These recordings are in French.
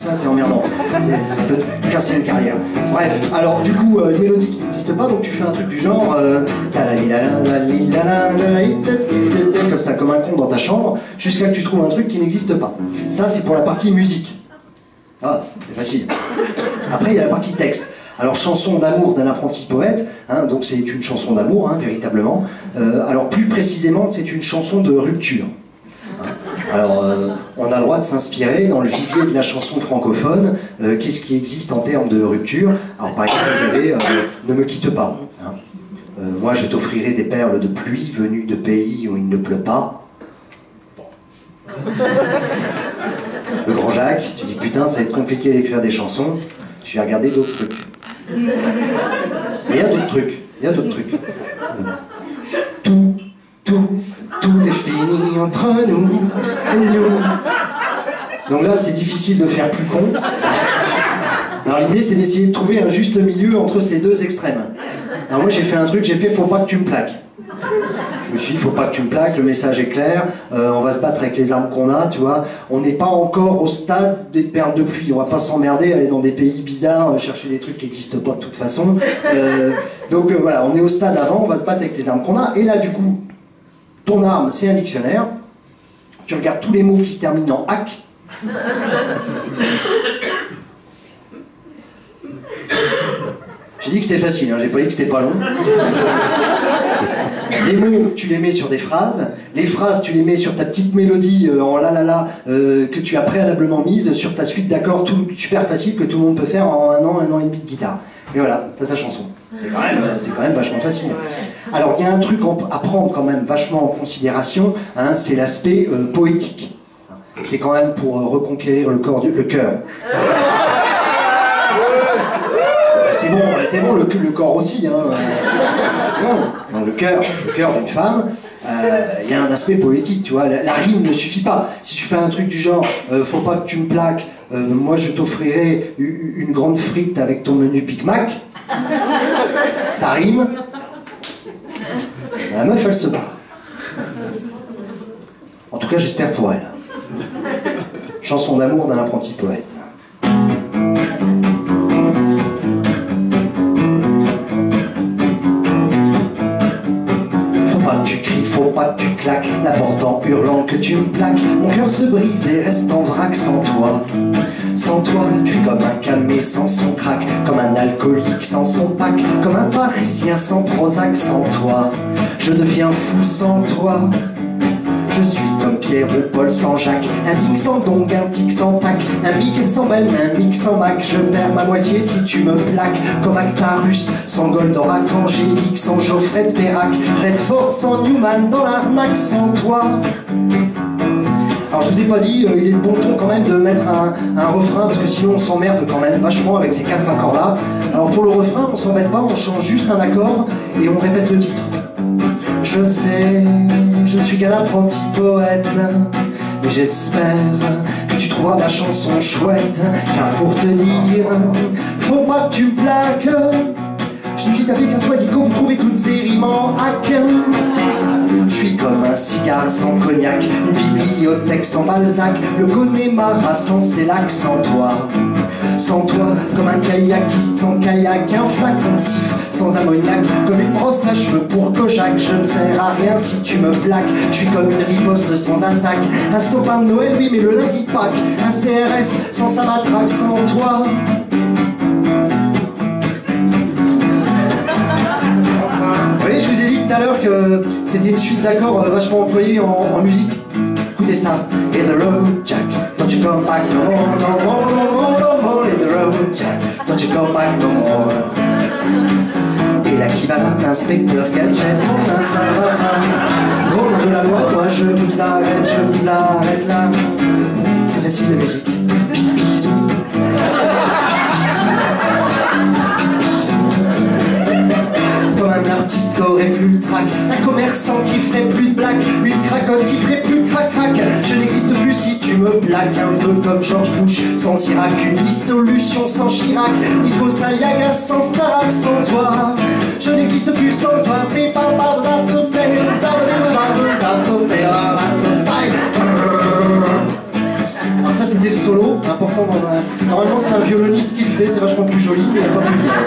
Ça c'est emmerdant, ça peut te casser une carrière. Bref, alors du coup, une mélodie qui n'existe pas, donc tu fais un truc du genre comme ça, comme un con dans ta chambre, jusqu'à que tu trouves un truc qui n'existe pas. Ça c'est pour la partie musique. Ah, c'est facile. Après il y a la partie texte. Alors chanson d'amour d'un apprenti poète, hein, donc c'est une chanson d'amour, hein, véritablement. Alors plus précisément, c'est une chanson de rupture. Alors, on a le droit de s'inspirer dans le vivier de la chanson francophone. Qu'est-ce qui existe en termes de rupture? Alors, par exemple, vous avez Ne me quitte pas. Hein. Moi, je t'offrirai des perles de pluie venues de pays où il ne pleut pas. Le grand Jacques, tu dis putain, ça va être compliqué d'écrire des chansons. Je vais regarder d'autres trucs. Et il y a d'autres trucs. Il y a d'autres trucs. Tout est fini entre nous et nous. Donc là, c'est difficile de faire plus con. Alors l'idée, c'est d'essayer de trouver un juste milieu entre ces deux extrêmes. Alors moi, j'ai fait un truc, j'ai fait « faut pas que tu me plaques ». Je me suis dit « faut pas que tu me plaques », le message est clair, on va se battre avec les armes qu'on a, tu vois. On n'est pas encore au stade des perles de pluie, on va pas s'emmerder, aller dans des pays bizarres, chercher des trucs qui n'existent pas de toute façon. Donc voilà, on est au stade avant, on va se battre avec les armes qu'on a, et là du coup, ton arme, c'est un dictionnaire. Tu regardes tous les mots qui se terminent en « hack ». J'ai dit que c'était facile, hein, j'ai pas dit que c'était pas long. Les mots, tu les mets sur des phrases. Les phrases, tu les mets sur ta petite mélodie en la la la que tu as préalablement mise sur ta suite d'accords tout super facile que tout le monde peut faire en un an et demi de guitare. Et voilà, t'as ta chanson. C'est quand même vachement facile. Alors, il y a un truc à prendre quand même vachement en considération, hein, c'est l'aspect poétique. C'est quand même pour reconquérir le cœur. C'est bon, le corps aussi. Hein. Non, le cœur d'une femme, il y a un aspect poétique, tu vois. La rime ne suffit pas. Si tu fais un truc du genre, faut pas que tu me plaques, moi je t'offrirai une grande frite avec ton menu Big Mac, ça rime. La meuf, elle se bat. En tout cas, j'espère pour elle. Chanson d'amour d'un apprenti poète. Faut pas que tu cries, faut pas que tu claques, la porte en hurlant que tu me plaques. Mon cœur se brise et reste en vrac sans toi. Sans toi, je suis comme un camé sans son crack, comme un alcoolique sans son pack, comme un Parisien sans Prozac sans toi. Je deviens fou sans toi. Je suis comme Pierre ou Paul sans Jacques, un tic sans Dong, un tic sans tac, un mic sans belle, un mic sans Mac. Je perds ma moitié si tu me plaques, comme Actarus sans Goldorak, Angélique sans Geoffrey de Perrac, Redford sans Newman dans l'arnaque sans toi. Alors je vous ai pas dit, il est de bon ton quand même de mettre un refrain, parce que sinon on s'emmerde quand même vachement avec ces 4 accords là. Alors pour le refrain, on s'embête pas, on change juste un accord et on répète le titre. Je sais, je ne suis qu'un apprenti poète, mais j'espère que tu trouveras ma chanson chouette, car pour te dire, faut pas que tu me plaques. Je suis avec un soi-dico, vous trouvez toutes ces rimes en hack. Je suis comme un cigare sans cognac, une bibliothèque sans Balzac, le Connemara sans Célac, sans toi. Sans toi, comme un kayakiste sans kayak, un flacon de cifre sans ammoniac, comme une brosse à cheveux pour Kojak. Je ne sers à rien si tu me plaques. Je suis comme une riposte sans attaque, un sapin de Noël, oui, mais le lundi de Pâques, un CRS sans sa matraque, sans toi. Oui, je vous ai dit tout à l'heure que c'était une suite d'accords vachement employée en musique. Écoutez ça. Hit the road, Jack, don't you come back no more, no more, no more, no more. Hit the road, Jack, don't you come back no more. Et là qui va, inspecteur Gadget, mon Saint-Rapin. Au nom de la loi, moi je vous arrête là. C'est facile la musique. Bisous. Comme un artiste qui aurait plus le trac, un commerçant qui ferait plus de blagues, une cracotte qui ferait plus de crac-crac. Je n'existe plus si tu me plaques, un peu comme George Bush sans Irak, une dissolution sans Chirac, Nico Sayaga sans Starak, sans toi. Je n'existe plus sans toi. Alors ça ça c'était le solo, important dans un... Normalement c'est un violoniste qui le fait, c'est vachement plus joli, mais pas plus bien.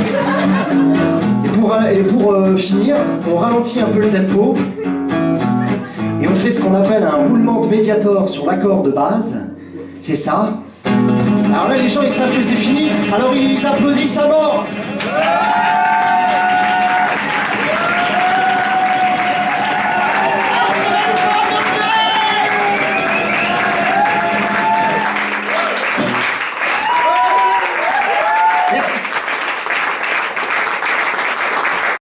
Et pour finir, on ralentit un peu le tempo, et on fait ce qu'on appelle un roulement de médiator sur l'accord de base. C'est ça. Alors là les gens ils savent que c'est fini, alors ils applaudissent à mort.